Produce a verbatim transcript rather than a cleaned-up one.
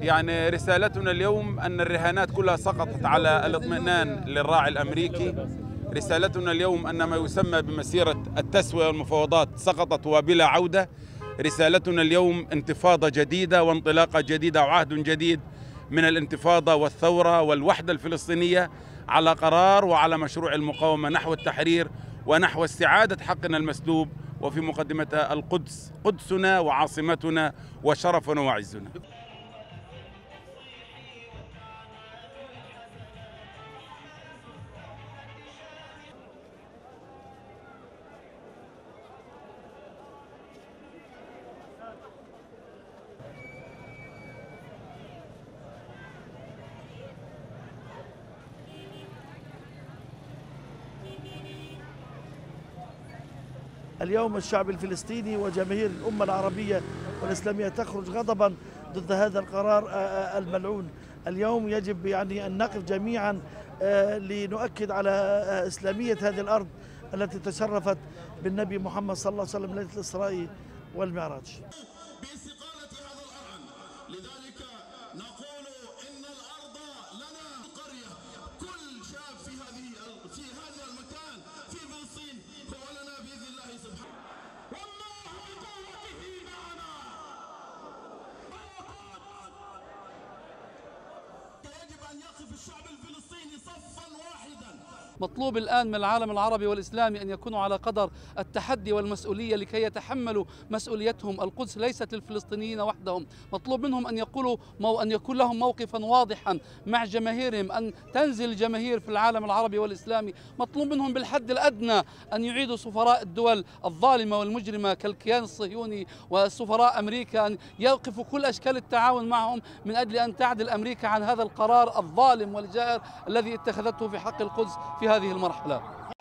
يعني رسالتنا اليوم أن الرهانات كلها سقطت على الاطمئنان للراعي الأمريكي. رسالتنا اليوم أن ما يسمى بمسيرة التسوية والمفاوضات سقطت وبلا عودة. رسالتنا اليوم انتفاضة جديدة وانطلاقة جديدة وعهد جديد من الانتفاضة والثورة والوحدة الفلسطينية على قرار وعلى مشروع المقاومة نحو التحرير ونحو استعادة حقنا المسلوب، وفي مقدمتها القدس، قدسنا وعاصمتنا وشرفنا وعزنا. اليوم الشعب الفلسطيني وجماهير الأمة العربية والإسلامية تخرج غضبا ضد هذا القرار الملعون. اليوم يجب يعني أن نقف جميعا لنؤكد على إسلامية هذه الأرض التي تشرفت بالنبي محمد صلى الله عليه وسلم ليلة الإسراء والمعراج. باستقالة هذا الأرض، لذلك نقول إن الأرض لنا. قرية كل شاب في هذه في هذا المكان في فلسطين هو لنا بإذن الله سبحانه. والله بقوته معنا. يجب أن يقف الشعب الفلسطيني صفا واحدا. مطلوب الآن من العالم العربي والإسلامي أن يكونوا على قدر التحدي والمسؤولية لكي يتحملوا مسؤوليتهم. القدس ليست للفلسطينيين وحدهم، مطلوب منهم أن يقولوا مو أن يكون لهم موقفا واضحا مع جماهيرهم، أن تنزل الجماهير في العالم العربي والإسلامي. مطلوب منهم بالحد الأدنى أن يعيدوا سفراء الدول الظالمة والمجرمة كالكيان الصهيوني وسفراء أمريكا، أن يوقفوا كل أشكال التعاون معهم من أجل أن تعدل أمريكا عن هذا القرار الظالم والجائر الذي اتخذته في حق القدس في هذه المرحلة.